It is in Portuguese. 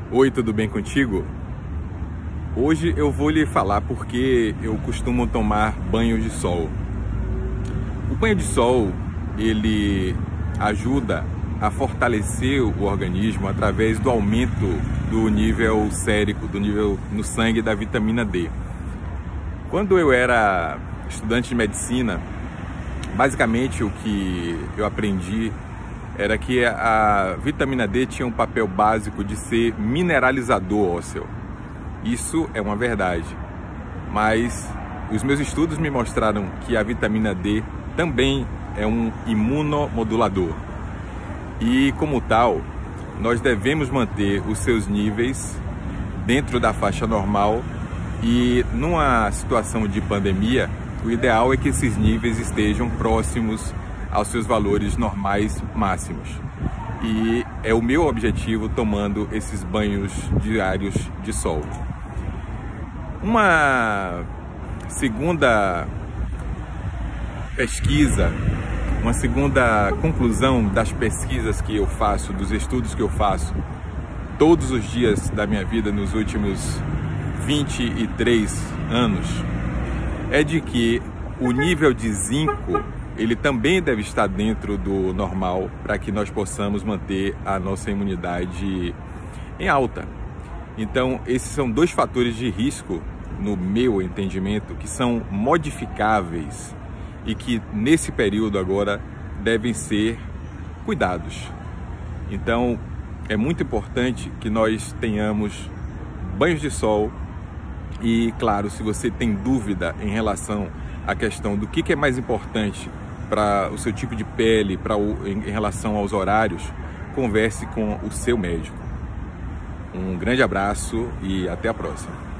Oi, tudo bem contigo? Hoje eu vou lhe falar porque eu costumo tomar banho de sol. O banho de sol, ele ajuda a fortalecer o organismo através do aumento do nível sérico, do nível no sangue da vitamina D. Quando eu era estudante de medicina, basicamente o que eu aprendi era que a vitamina D tinha um papel básico de ser mineralizador ósseo. Isso é uma verdade, mas os meus estudos me mostraram que a vitamina D também é um imunomodulador. E como tal, nós devemos manter os seus níveis dentro da faixa normal e numa situação de pandemia, o ideal é que esses níveis estejam próximos aos seus valores normais máximos. E é o meu objetivo tomando esses banhos diários de sol. Uma segunda pesquisa, uma segunda conclusão das pesquisas que eu faço, dos estudos que eu faço todos os dias da minha vida nos últimos 23 anos, é de que o nível de zinco ele também deve estar dentro do normal para que nós possamos manter a nossa imunidade em alta. Então, esses são dois fatores de risco, no meu entendimento, que são modificáveis e que nesse período agora devem ser cuidados. Então, é muito importante que nós tenhamos banhos de sol e, claro, se você tem dúvida em relação à questão do que é mais importante para o seu tipo de pele, em relação aos horários, converse com o seu médico. Um grande abraço e até a próxima.